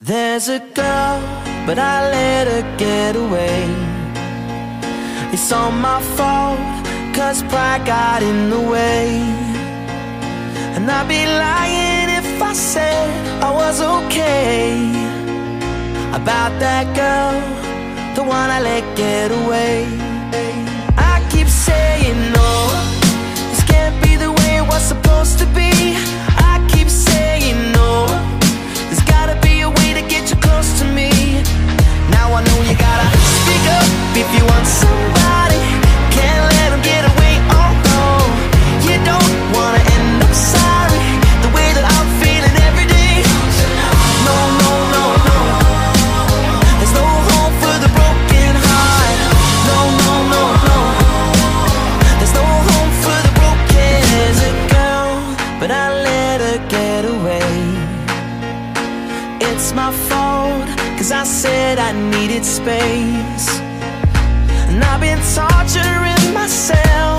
There's a girl, but I let her get away. It's all my fault, cause pride got in the way. And I'd be lying if I said I was okay about that girl, the one I let get away. I keep saying no, this can't be the way it was supposed to be. I keep saying no, there's gotta be a way to get you close to me. Now I know you gotta speak up if you want somebody. Can't let them get away, oh no. You don't wanna end up sorry, the way that I'm feeling every day. No, no, no, no, there's no hope for the broken heart. No, no, no, no, there's no hope for the broken. There's a girl, but I let her get away. It's my fault, cause I said I needed space. And I've been torturing myself